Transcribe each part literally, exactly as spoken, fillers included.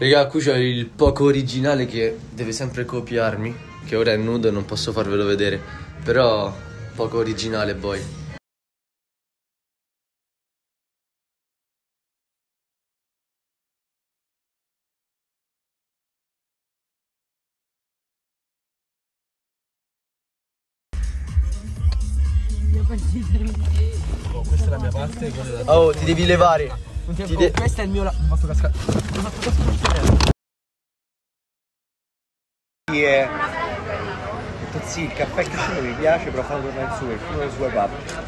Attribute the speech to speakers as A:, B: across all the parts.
A: Raga, qui c'ho il poco originale che deve sempre copiarmi, che ora è nudo e non posso farvelo vedere, però poco originale, boy.
B: Oh, questa è la mia parte e quella è la
A: Oh, ti devi levare.
B: tua.
A: Ti de-
B: Questo è il mio la... Mi ho fatto cascare. Mi ho fatto cascare.
C: Sì, è... sì, il caffè che mi piace, però fanno tornare su, il fumo del suo papà.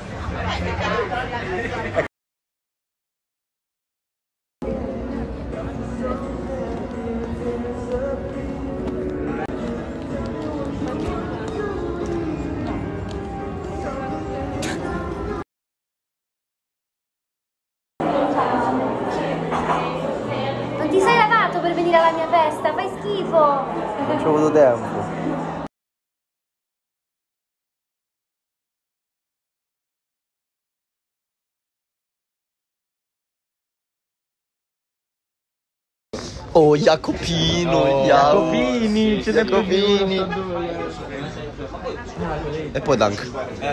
D: Non ti sei lavato per venire alla mia festa? Fai schifo!
C: Non ci ho avuto tempo.
A: Oh, Jacopino,
C: Oh,
A: Jacopini,
C: c'è
A: Jacopini. E poi Dunk.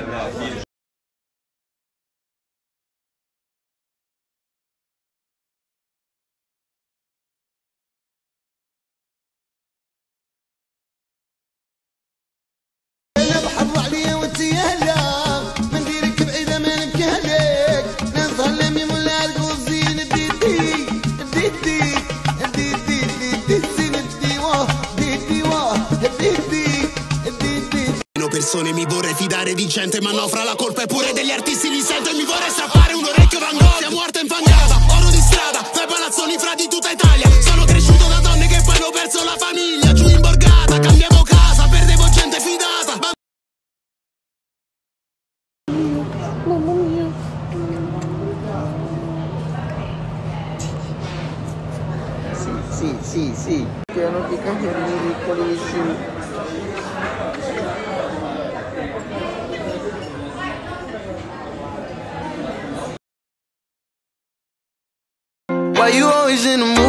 E: Persone mi vorrei fidare di gente, ma no, fra la colpa è pure degli artisti, li sento e mi vorrei strappare un orecchio Van Gogh. Sia morta infangata, oro di strada, dai palazzoni fra di tutta Italia. Sono cresciuto da donne che poi hanno perso la famiglia. Giù in borgata, cambiamo casa, perdevo gente fidata.
D: Mamma mia!
C: Sì, sì, sì, sì. Piano di cagnolini piccolissimi.
F: Why you always in the mood?